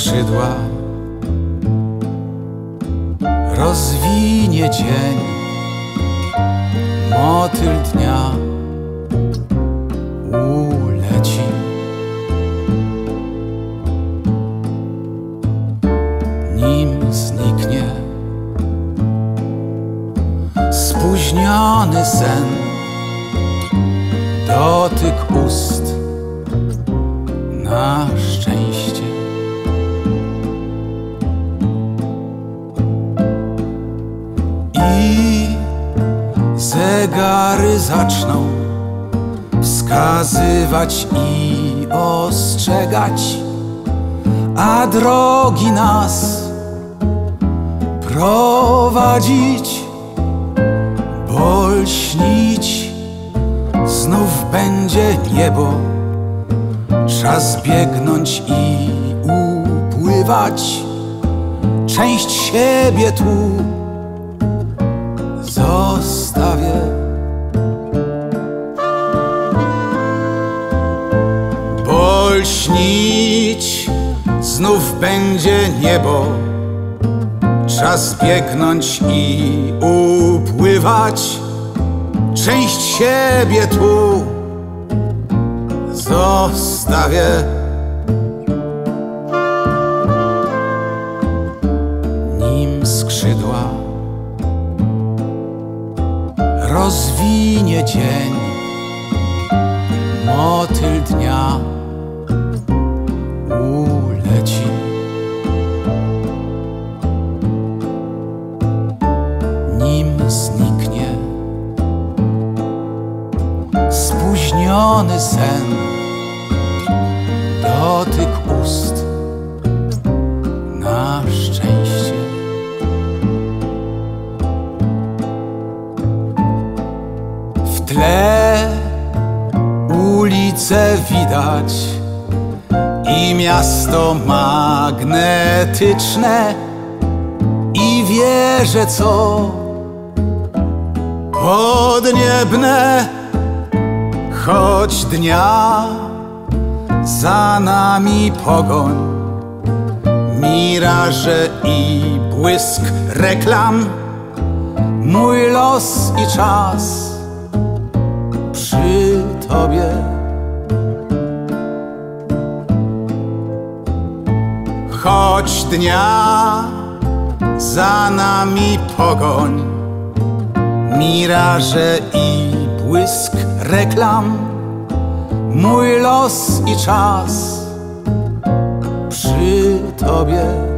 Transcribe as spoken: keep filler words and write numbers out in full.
skrzydła rozwinie dzień, motyl dnia uleci. Nim zniknie spóźniony sen, dotyk ust na szczęście. I zegary zaczną wskazywać i ostrzegać, a drogi nas prowadzić, bo śnić znów będzie niebo. Czas biegnąć i upływać, część siebie tu zostawię. Bo śnić znów będzie niebo. Czas biegnąć i upływać, część siebie tu zostawię. Nim skrzydła rozwinie dzień, motyl dnia uleci. Nim zniknie spóźniony sen, dotyk ust na szczęście. W tle ulice widać i miasto magnetyczne, i wieże, co podniebne, choć dnia za nami pogoń, miraże i błysk reklam. Mój los i czas przy tobie. Choć dnia za nami pogoń, miraże i błysk reklam. Mój los i czas przy tobie.